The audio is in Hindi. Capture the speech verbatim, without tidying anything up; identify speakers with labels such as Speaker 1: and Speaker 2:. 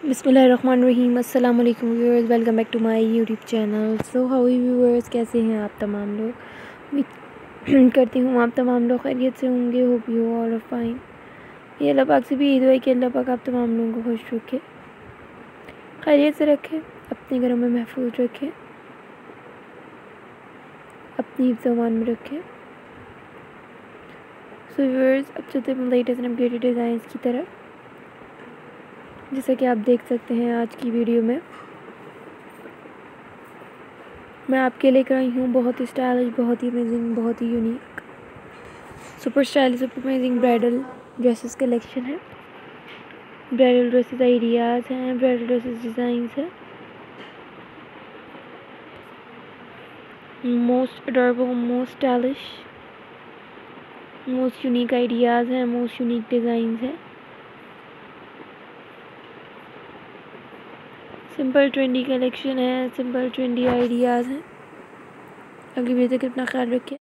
Speaker 1: बिस्मिल्लाहिर्रहमानिर्रहीम। अस्सलाम वालेकुम viewers, welcome back to my YouTube channel. So how you viewers, कैसे हैं आप तमाम लोग? उम्मीद करती हूँ आप तमाम लोग खैरियत से होंगे। Hope you all are fine. ये अल्लाह पाक से भी ईद है कि अल्लाह पाक आप तमाम लोगों को खुश रखे, खैरियत से रखे, अपने घरों में महफूज रखे, अपनी हिफ्ज़-ओ-अमान में रखे। सो व्यूअर्स, अब चलते हैं लेटेस्ट एंड अपडेटेड डिज़ाइंस की तरफ। जैसा कि आप देख सकते हैं आज की वीडियो में मैं आपके लेकर आई हूँ बहुत ही स्टाइलिश, बहुत ही अमेजिंग, बहुत ही unique, super stylish, super amazing bridal dresses collection है। ब्राइडल ड्रेसेस आइडियाज़ हैं, ब्राइडल ड्रेसेस डिज़ाइंस हैं। Most adorable, most stylish, most unique ideas हैं, मोस्ट यूनिक डिज़ाइंस हैं। सिंपल ट्रेंडी कलेक्शन है, सिंपल ट्रेंडी आइडियाज़ हैं। अगली वीडियो तक अपना ख्याल रखें।